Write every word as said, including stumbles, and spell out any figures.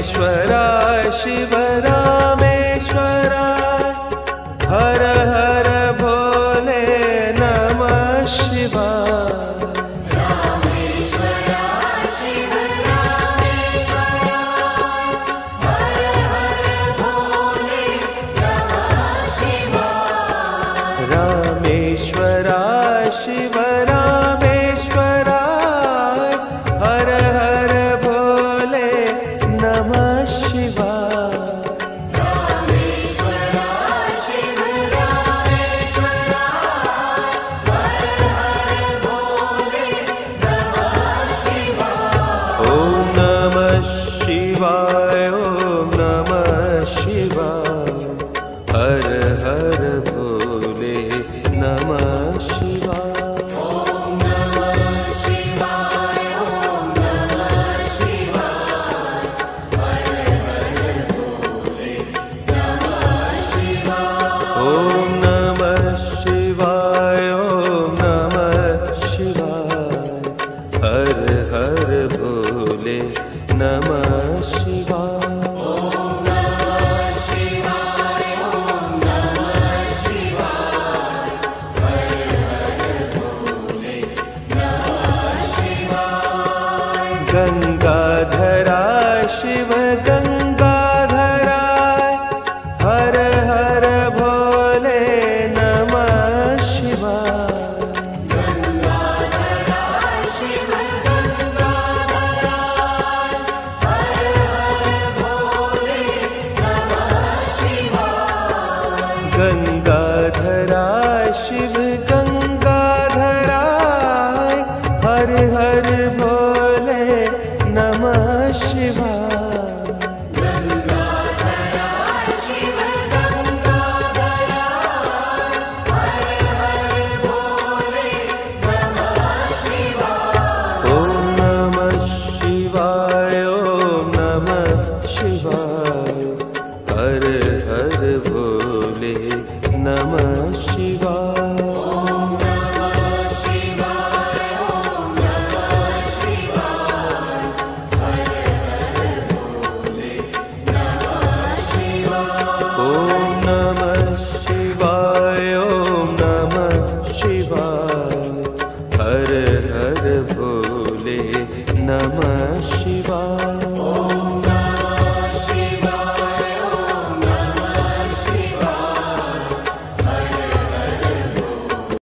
रामेश्वराय शिव रामेश्वराय हर हर भोले नमः शिवाय। रामेश्वराय शिव रामेश्वराय हर हर भोले नमः शिवाय। रामेश्वराय शिव रामेश्वराय हर हर भोले नमः शिवाय। ओम नमः शिवाय ओम नमः शिवाय हर हर भोले नमः शिवाय। ओम नमः शिवाय ओम नमः शिवाय हर हर भोले नमः शिवाय। ओम नमः शिवाय ओम नमः शिवाय हर हर भोले नमः शिवाय। गंगाधराय शिव गंगाधराय हर हर भोले नमः शिवाय। गंगाधराय शिव गंगाधराय हर हर भोले नमः शिवाय। गंगाधराय शिव गंगाधराय हर हर भोले नमः शिवाय।